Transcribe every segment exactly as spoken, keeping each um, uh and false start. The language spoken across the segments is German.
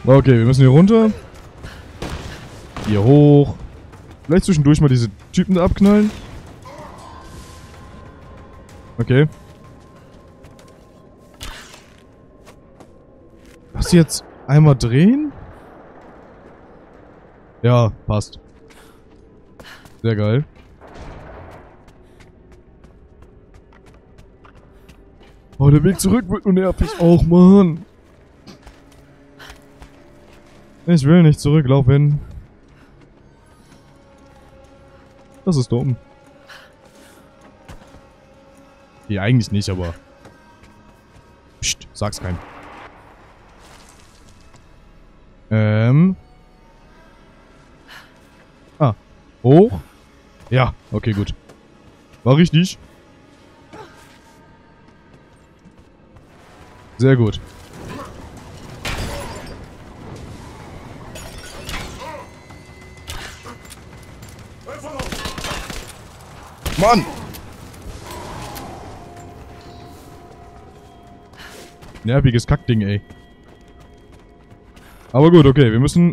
Okay, wir müssen hier runter. Hier hoch. Vielleicht zwischendurch mal diese Typen da abknallen. Okay. Was jetzt? Einmal drehen? Ja, passt. Sehr geil. Oh, der Weg zurück wird nur nervig. Och, Mann. Ich will nicht zurück, lauf hin. Das ist dumm. Nee, eigentlich nicht, aber... Psst, sag's keinem. Ähm... Ah, hoch? Ja, okay, gut. War richtig. Sehr gut. Mann! Nerviges Kackding, ey. Aber gut, okay, wir müssen...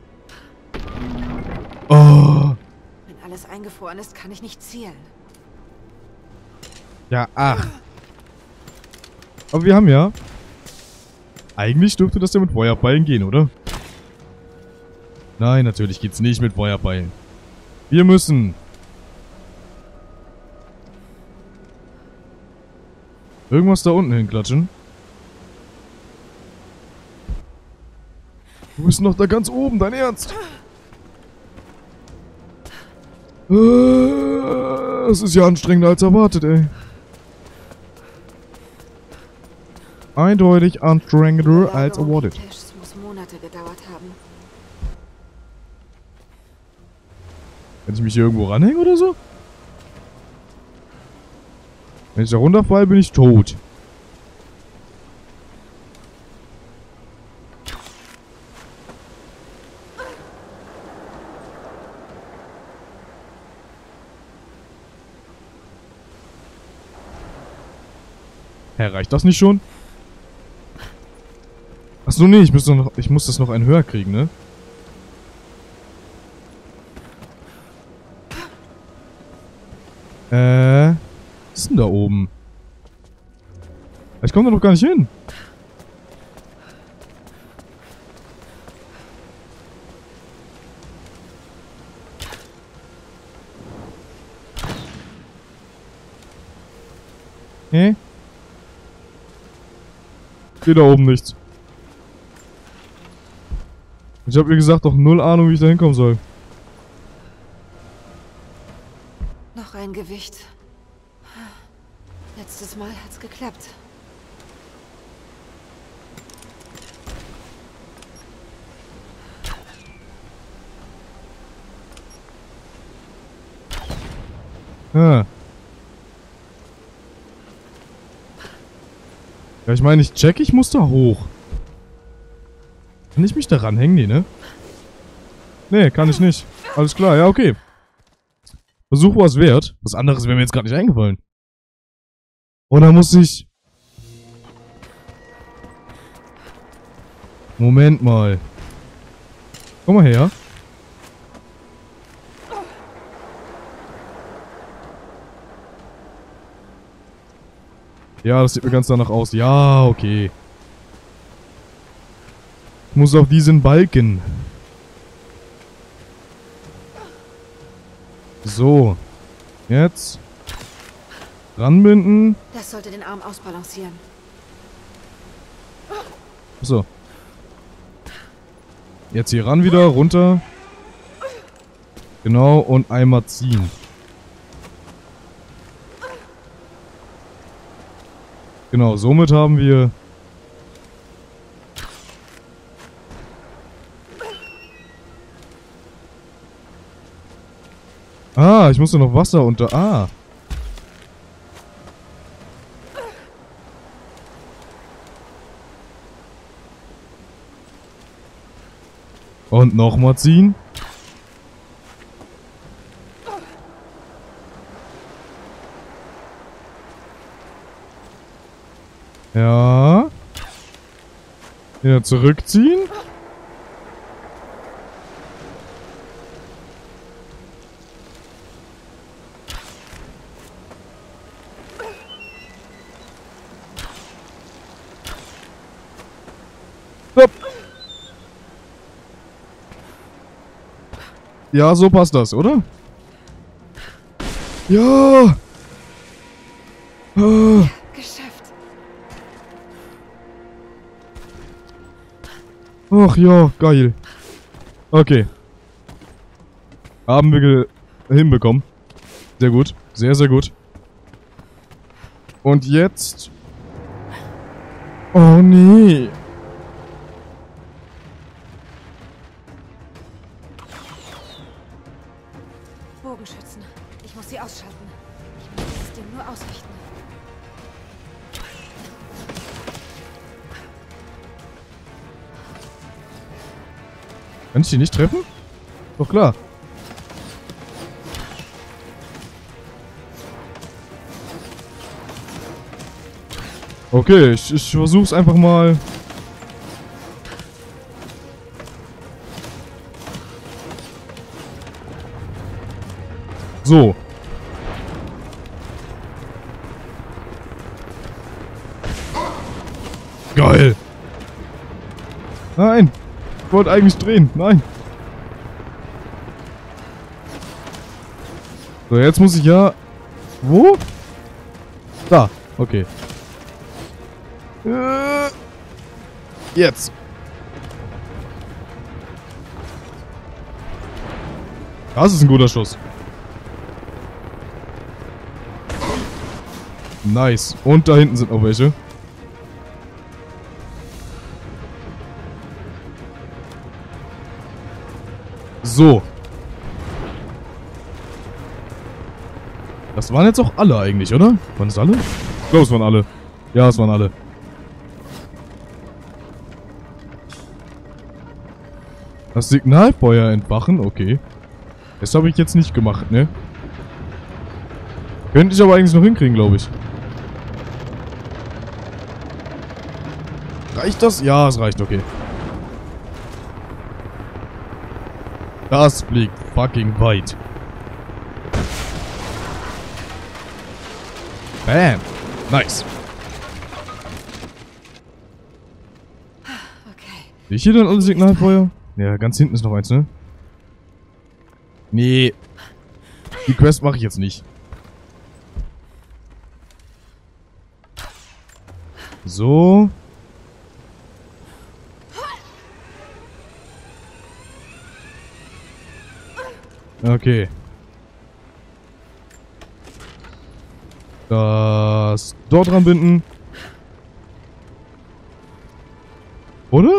Oh! Wenn alles eingefroren ist, kann ich nicht zielen. Ja, ach. Aber wir haben ja... Eigentlich dürfte das ja mit Feuerbeilen gehen, oder? Nein, natürlich geht's nicht mit Feuerbeilen. Wir müssen... Irgendwas da unten hinklatschen. Du bist noch da ganz oben, dein Ernst? Es ist ja anstrengender als erwartet, ey. Eindeutig anstrengender als erwartet. Das muss Monate gedauert haben. Kann ich mich hier irgendwo ranhängen oder so? Wenn ich da runterfalle, bin ich tot. Hä, reicht das nicht schon? Achso, nee, ich muss, noch, ich muss das noch ein höher kriegen, ne? Äh... Was ist denn da oben? Ich komme da noch gar nicht hin. Hä? Geht da oben nichts. Ich habe wie gesagt doch null Ahnung, wie ich da hinkommen soll. Noch ein Gewicht. Letztes Mal hat's geklappt. Ah. Ja, ich meine, ich check, ich muss da hoch. Kann ich mich da ranhängen? Nee, ne? Nee, kann ich nicht. Alles klar, ja, okay. Versuch was wert. Was anderes wäre mir jetzt gerade nicht eingefallen. Und dann muss ich... Moment mal. Komm mal her. Ja, das sieht mir ganz danach aus. Ja, okay. Ich muss auf diesen Balken. So. Jetzt. Ranbinden. Das sollte den Arm ausbalancieren. So. Jetzt hier ran wieder, runter. Genau, und einmal ziehen. Genau, somit haben wir... Ah, ich musste noch Wasser unter... Ah. Und nochmal ziehen. Ja. Wieder zurückziehen. Stopp. Ja, so passt das, oder? Ja. Ah. Geschafft. Ach ja, geil. Okay. Haben wir ge- hinbekommen. Sehr gut. Sehr, sehr gut. Und jetzt... Oh nee. Bogenschützen. Ich muss sie ausschalten. Ich muss dieses Ding nur ausrichten. Kann ich die nicht treffen? Doch klar. Okay, ich, ich versuch's einfach mal. So. Geil. Nein. Ich wollte eigentlich drehen. Nein. So, jetzt muss ich ja... Wo? Da. Okay. Äh, Jetzt. Das ist ein guter Schuss. Nice. Und da hinten sind noch welche. So. Das waren jetzt auch alle eigentlich, oder? Waren es alle? Ich glaube, es waren alle. Ja, es waren alle. Das Signalfeuer entfachen? Okay. Das habe ich jetzt nicht gemacht, ne? Könnte ich aber eigentlich noch hinkriegen, glaube ich. Reicht das? Ja, es reicht, okay. Das fliegt fucking weit. Bam. Nice. Okay. Sehe ich hier dann alle Signalfeuer? Ja, ganz hinten ist noch eins, ne? Nee. Die Quest mache ich jetzt nicht. So. Okay. Das dort dran binden. Oder?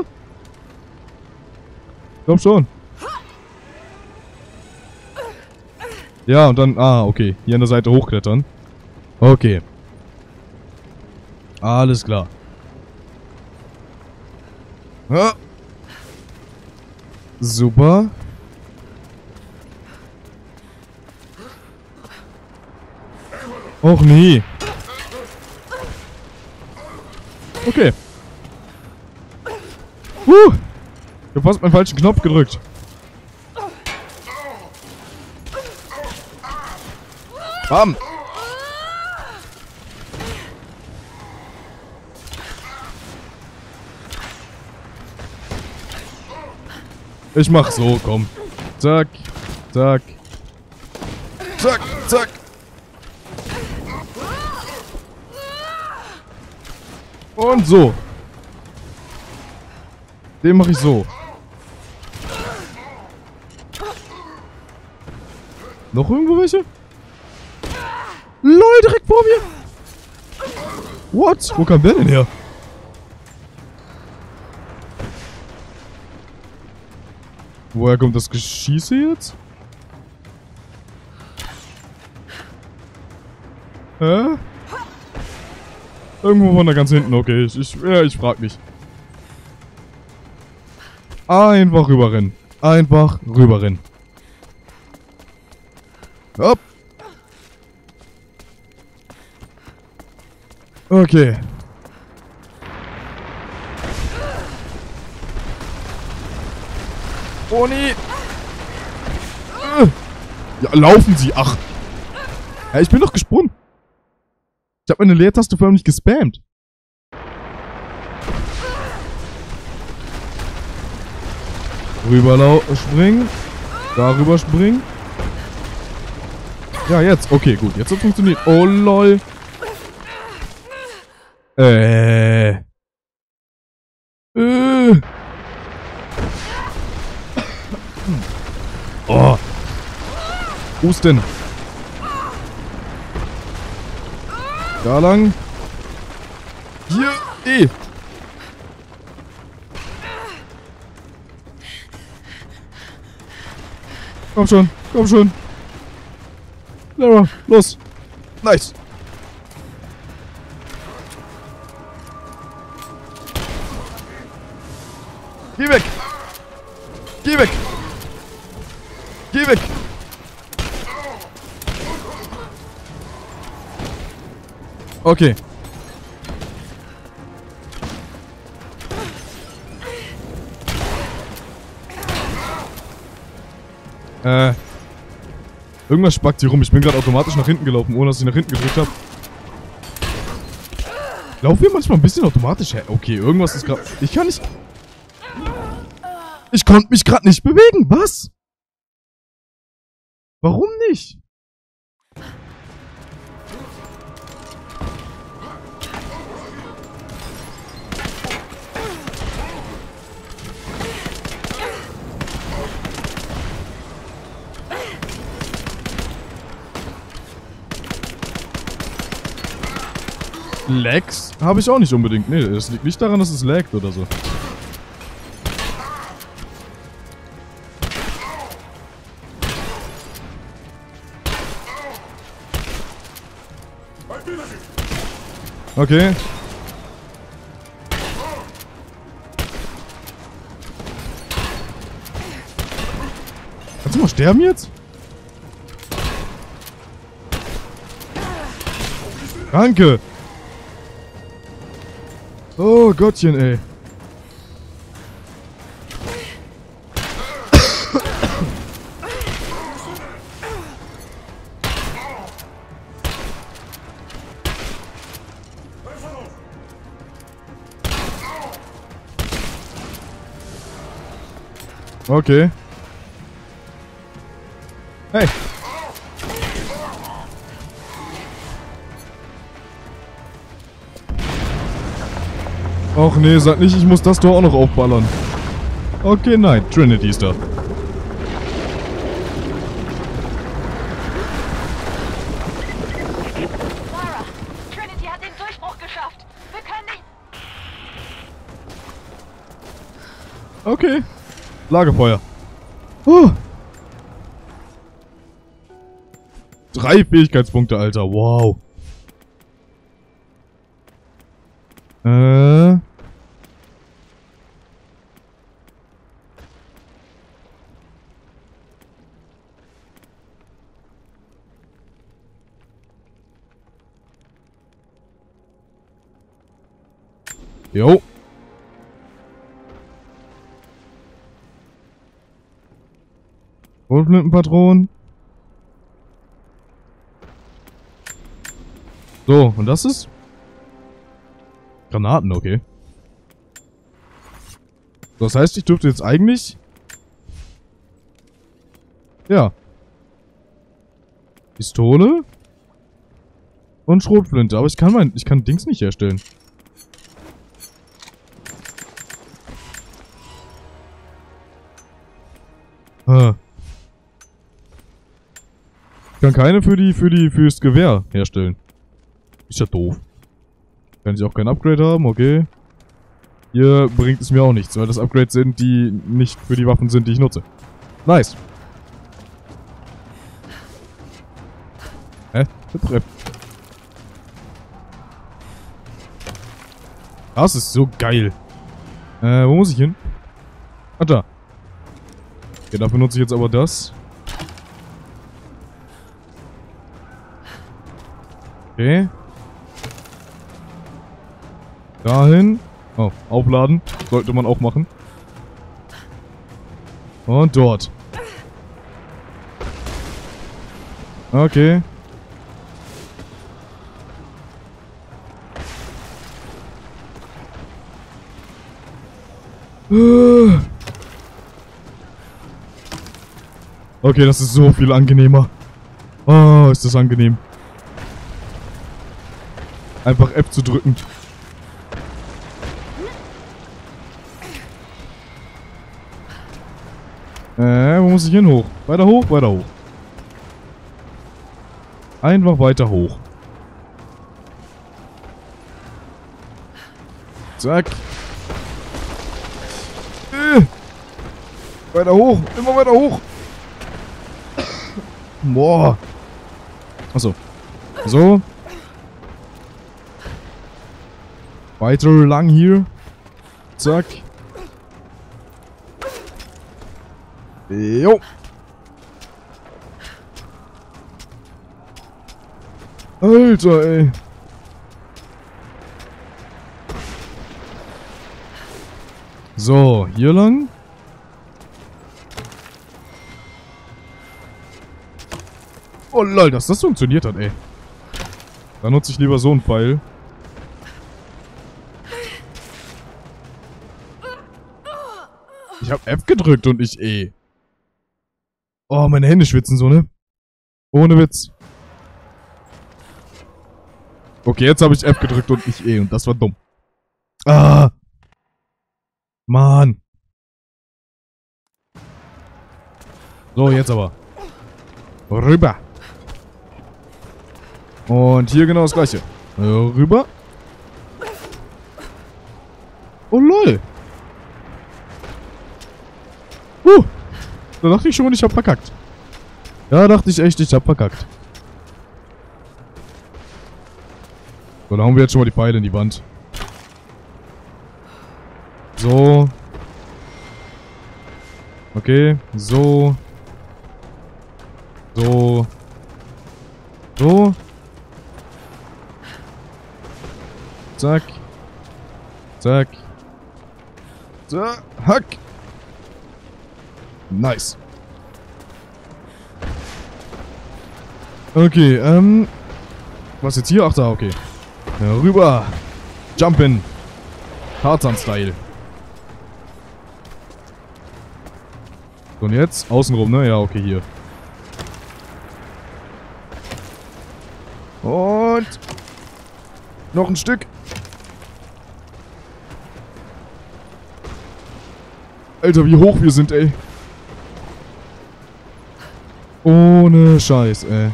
Ich glaub schon. Ja, und dann... Ah, okay. Hier an der Seite hochklettern. Okay. Alles klar. Ja. Super. Och nee. Okay. Uh. Ich hab fast meinen falschen Knopf gedrückt. Bam. Ich mach so, komm. Zack. Zack. Zack, zack. Und so. Den mache ich so. Noch irgendwo welche? LOL, direkt vor mir. What? Wo kam der denn her? Woher kommt das Geschieße jetzt? Hä? Irgendwo von da ganz hinten, okay. Ich, ich, ja, ich frag nicht. Einfach rüberrennen. Einfach rüberrennen. Hopp. Okay. Oh nee. Ja, laufen Sie. Ach. Ja, ich bin doch gesprungen. Ich habe meine Leertaste förmlich gespammt. Rüber springen. Darüber springen. Ja, jetzt. Okay, gut. Jetzt hat es funktioniert. Oh, lol. Äh. Äh. Oh. Husten. Da lang. Hier. Eh. Komm schon. Komm schon. Lara, los. Nice. Geh weg. Geh weg. Geh weg. Okay. Äh. Irgendwas spackt hier rum. Ich bin gerade automatisch nach hinten gelaufen, ohne dass ich nach hinten gedrückt habe. Laufen wir manchmal ein bisschen automatisch her? Okay, irgendwas ist gerade... Ich kann nicht... Ich konnte mich gerade nicht bewegen. Was? Warum nicht? Lags habe ich auch nicht unbedingt. Nee, es liegt nicht daran, dass es laggt oder so. Okay. Kannst du mal sterben jetzt? Danke. Oh Gottchen, ey. Okay. Hey. Och nee, sag nicht, ich muss das Tor auch noch aufballern. Okay, nein, Trinity ist da. Lara, Trinity hat den Durchbruch geschafft. Wir können nicht... Okay. Lagerfeuer. Oh. Drei Fähigkeitspunkte, Alter. Wow. Äh. Jo. Schrotflintenpatronen. So, und das ist? Granaten, okay. Das heißt, ich dürfte jetzt eigentlich... Ja. Pistole. Und Schrotflinte. Aber ich kann mein... Ich kann Dings nicht herstellen. Hm. Ich kann keine für die, für die, fürs Gewehr herstellen. Ist ja doof. Kann ich auch kein Upgrade haben, okay. Hier bringt es mir auch nichts, weil das Upgrades sind, die nicht für die Waffen sind, die ich nutze. Nice. Hä? Das ist so geil. Äh, wo muss ich hin? Ah, da. Okay, dafür nutze ich jetzt aber das. Okay. Dahin. Oh, aufladen. Sollte man auch machen. Und dort. Okay. Okay, das ist so viel angenehmer. Oh, ist das angenehm. Einfach F zu drücken. Äh, wo muss ich hin? Hoch. Weiter hoch, weiter hoch. Einfach weiter hoch. Zack. Äh. Weiter hoch. Immer weiter hoch. Boah. Achso. So. Weiter lang hier. Zack. Jo. Alter, ey. So, hier lang. Oh lol, dass das funktioniert hat, ey. Da nutze ich lieber so einen Pfeil. Ich hab F gedrückt und ich E. Oh, meine Hände schwitzen so, ne? Ohne Witz. Okay, jetzt habe ich F gedrückt und nicht E und das war dumm. Ah. Mann. So, jetzt aber. Rüber. Und hier genau das gleiche. Rüber. Oh lol. Uh. Da dachte ich schon, ich hab verkackt. Da dachte ich echt, ich hab verkackt. So, da haben wir jetzt schon mal die Pfeile in die Wand. So. Okay, so. So. So. Zack. Zack. Zack. Hack. Nice. Okay, ähm. Was jetzt hier? Ach da, okay. Ja, rüber. Jumpen. Tarzan-Style. So, und jetzt? Außenrum, ne? Ja, okay, hier. Und noch ein Stück. Alter, wie hoch wir sind, ey. Ohne Scheiß, ey.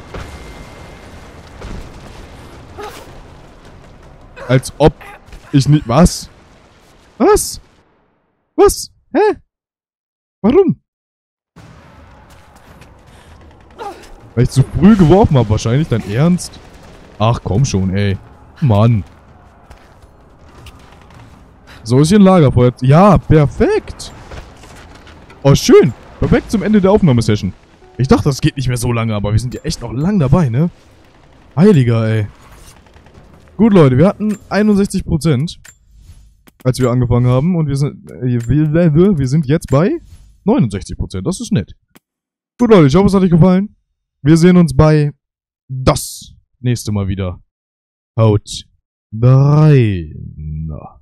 Als ob ich nicht... Was? Was? Was? Hä? Warum? Weil ich zu früh geworfen habe, wahrscheinlich. Dein Ernst? Ach, komm schon, ey. Mann. So ist hier ein Lagerfeuer. Ja, perfekt. Oh, schön. Perfekt zum Ende der Aufnahmesession. Ich dachte, das geht nicht mehr so lange, aber wir sind ja echt noch lang dabei, ne? Heiliger, ey. Gut, Leute, wir hatten einundsechzig Prozent, als wir angefangen haben. Und wir sind, äh, wir, wir sind jetzt bei neunundsechzig Prozent. Das ist nett. Gut, Leute, ich hoffe, es hat euch gefallen. Wir sehen uns bei das nächste Mal wieder. Haut rein.